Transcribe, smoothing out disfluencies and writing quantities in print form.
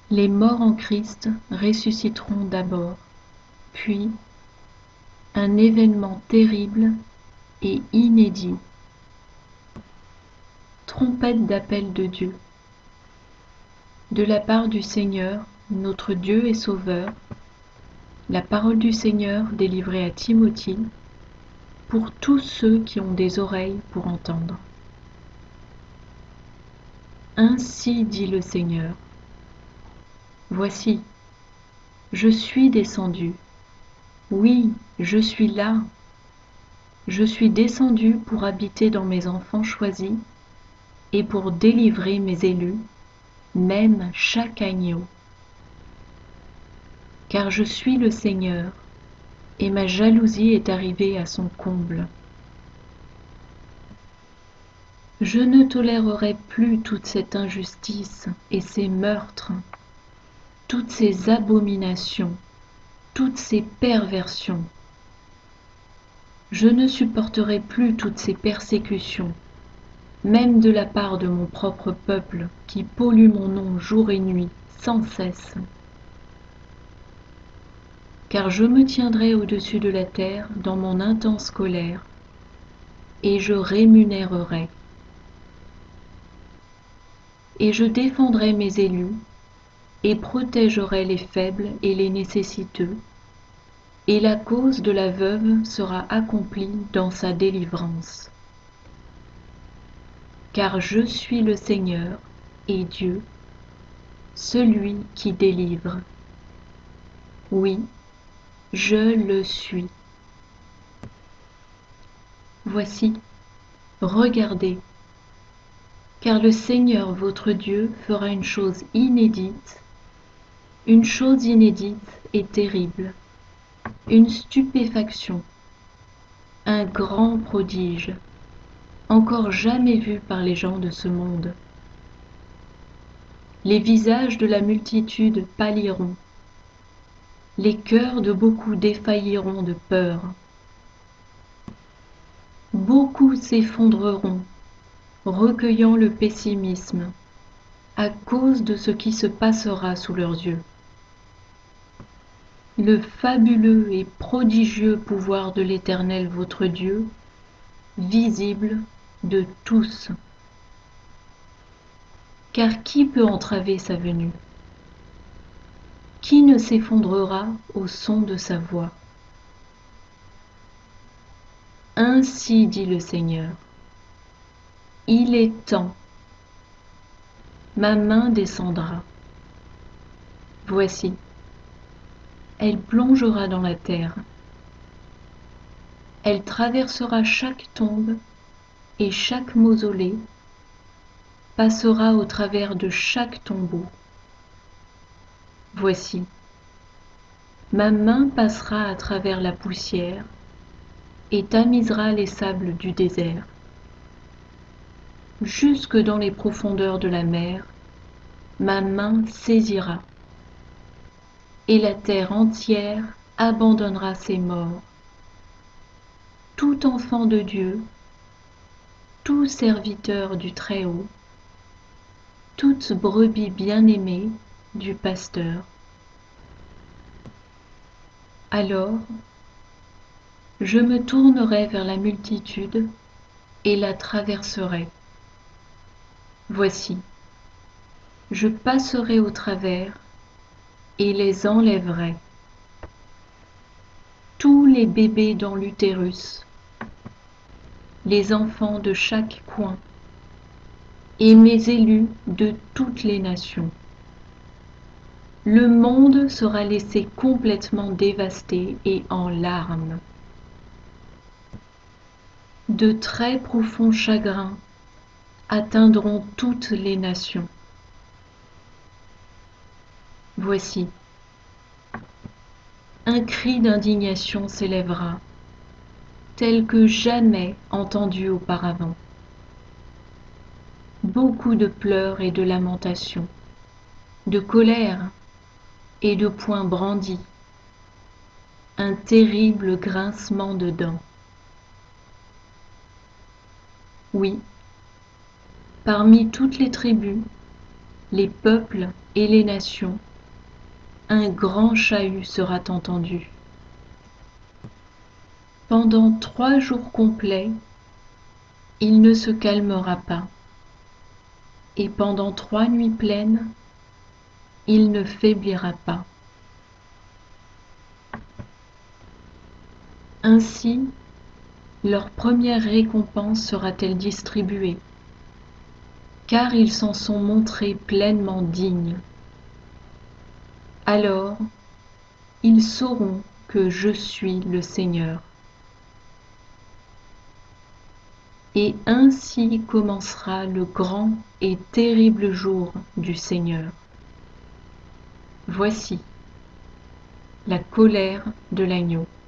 Les morts en Christ ressusciteront d'abord, puis un événement terrible et inédit. Trompette d'appel de Dieu. De la part du Seigneur, notre Dieu et Sauveur, la parole du Seigneur délivrée à Timothée, pour tous ceux qui ont des oreilles pour entendre. Ainsi dit le Seigneur. Voici, je suis descendu. Oui, je suis là. Je suis descendu pour habiter dans mes enfants choisis et pour délivrer mes élus, même chaque agneau. Car je suis le Seigneur, et ma jalousie est arrivée à son comble. Je ne tolérerai plus toute cette injustice et ces meurtres, toutes ces abominations, toutes ces perversions. Je ne supporterai plus toutes ces persécutions, même de la part de mon propre peuple qui pollue mon nom jour et nuit sans cesse. Car je me tiendrai au-dessus de la terre dans mon intense colère, et je rémunérerai. Et je défendrai mes élus, et protégerai les faibles et les nécessiteux, et la cause de la veuve sera accomplie dans sa délivrance. Car je suis le Seigneur et Dieu, celui qui délivre. Oui, je le suis. Voici, regardez, car le Seigneur votre Dieu fera une chose inédite et terrible, une stupéfaction, un grand prodige, encore jamais vu par les gens de ce monde. Les visages de la multitude pâliront, les cœurs de beaucoup défailliront de peur. Beaucoup s'effondreront, recueillant le pessimisme, à cause de ce qui se passera sous leurs yeux. Le fabuleux et prodigieux pouvoir de l'Éternel votre Dieu, visible de tous. Car qui peut entraver sa venue? Qui ne s'effondrera au son de sa voix? Ainsi dit le Seigneur. Il est temps. Ma main descendra. Voici. Elle plongera dans la terre. Elle traversera chaque tombe et chaque mausolée, passera au travers de chaque tombeau. Voici. Ma main passera à travers la poussière et tamisera les sables du désert. Jusque dans les profondeurs de la mer, ma main saisira, et la terre entière abandonnera ses morts. Tout enfant de Dieu, tout serviteur du Très-Haut, toute brebis bien-aimée du pasteur. Alors, je me tournerai vers la multitude et la traverserai. Voici, je passerai au travers et les enlèverai. Tous les bébés dans l'utérus, les enfants de chaque coin, et mes élus de toutes les nations. Le monde sera laissé complètement dévasté et en larmes. De très profonds chagrins atteindront toutes les nations. Voici, un cri d'indignation s'élèvera, tel que jamais entendu auparavant. Beaucoup de pleurs et de lamentations, de colère et de poings brandis, un terrible grincement de dents. Oui, parmi toutes les tribus, les peuples et les nations, un grand chahut sera entendu. Pendant 3 jours complets, il ne se calmera pas, et pendant 3 nuits pleines, il ne faiblira pas. Ainsi, leur première récompense sera-t-elle distribuée, car ils s'en sont montrés pleinement dignes. Alors, ils sauront que je suis le Seigneur. Et ainsi commencera le grand et terrible jour du Seigneur. Voici la colère de l'agneau.